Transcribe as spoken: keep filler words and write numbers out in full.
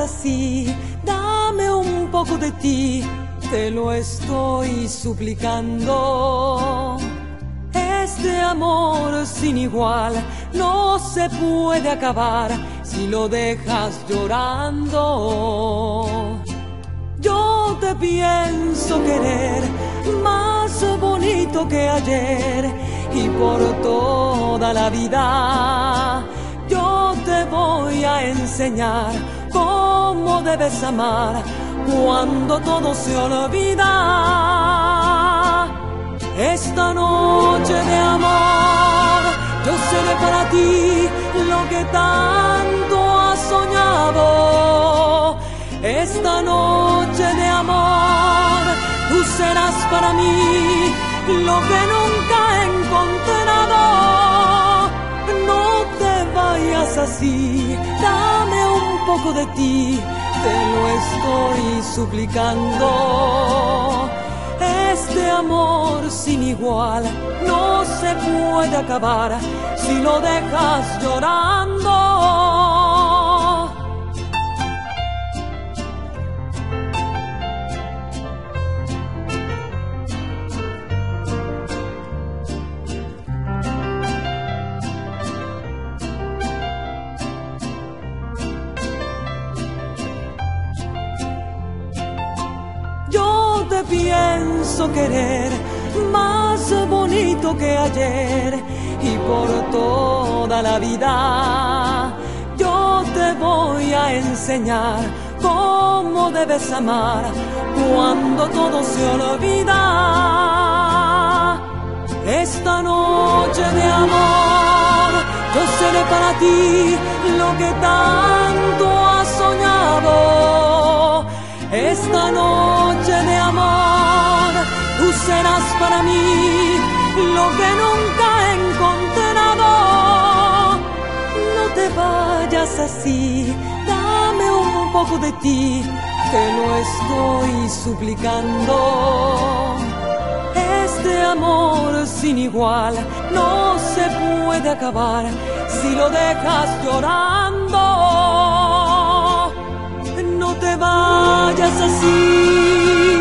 así, dame un poco de ti, te lo estoy suplicando. Este amor sin igual no se puede acabar si lo dejas llorando. Yo te pienso querer más bonito que ayer y por toda la vida yo te voy a enseñar cómo debes amar cuando todo se olvida. Esta noche de amor yo seré para ti lo que tanto has soñado. Esta noche de amor tú serás para mí lo que nunca he encontrado. No te vayas así, dame un poco de ti, te lo estoy suplicando. Este amor sin igual no se puede acabar si lo dejas llorando. Yo te pienso querer más bonito que ayer y por toda la vida yo te voy a enseñar cómo debes amar cuando todo se olvida. Esta noche de amor yo seré para ti lo que tanto has soñado. Esta noche de amor tú serás para mí lo que nunca he encontrado. No te vayas así, dame un poco de ti, te lo estoy suplicando. Este amor sin igual no se puede acabar si lo dejas llorando. No te vayas así.